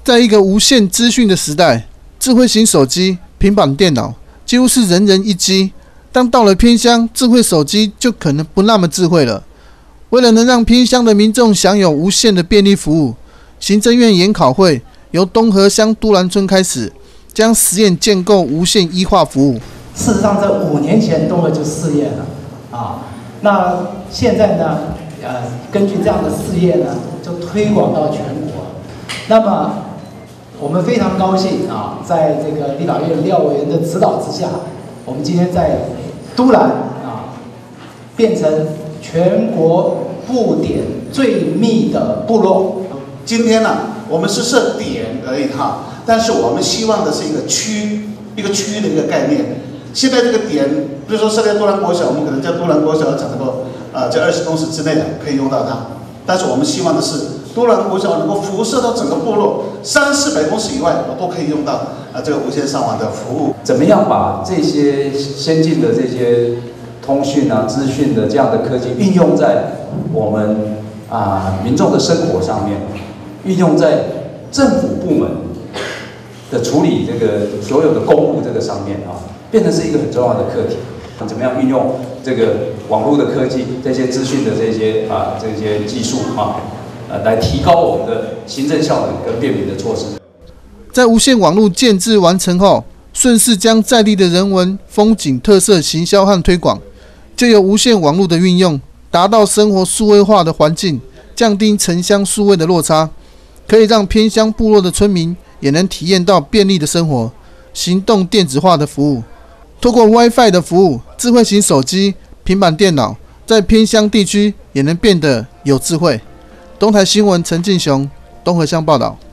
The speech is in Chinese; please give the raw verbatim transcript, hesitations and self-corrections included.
在一个无限资讯的时代，智慧型手机、平板电脑几乎是人人一机。当到了偏乡，智慧手机就可能不那么智慧了。为了能让偏乡的民众享有无限的便利服务，行政院研考会由东河乡都兰村开始，将实验建构无线医化服务。 事实上，在五年前东河就试验了啊。那现在呢，呃，根据这样的试验呢，就推广到全国。那么，我们非常高兴啊，在这个立法院廖委员的指导之下，我们今天在都兰啊，变成全国布点最密的部落。 今天呢，我们是设点而已哈，但是我们希望的是一个区，一个区的一个概念。现在这个点，比如说设在都兰国小，我们可能在都兰国小只能够呃在二十公尺之内的可以用到它，但是我们希望的是都兰国小能够辐射到整个部落三四百公尺以外，我都可以用到啊这个无线上网的服务。 怎么样把这些先进的这些通讯啊、资讯的这样的科技运用在我们啊民众的生活上面，运用在政府部门的处理这个所有的公务这个上面啊，变成是一个很重要的课题。怎么样运用这个网络的科技、这些资讯的这些啊这些技术啊，呃，来提高我们的行政效能跟便民的措施。 在无线网络建制完成后，顺势将在地的人文、风景特色行销和推广，藉由无线网络的运用，达到生活数位化的环境，降低城乡数位的落差，可以让偏乡部落的村民也能体验到便利的生活、行动电子化的服务。透过 WiFi 的服务，智慧型手机、平板电脑在偏乡地区也能变得有智慧。东台新闻陈进雄，东河乡报道。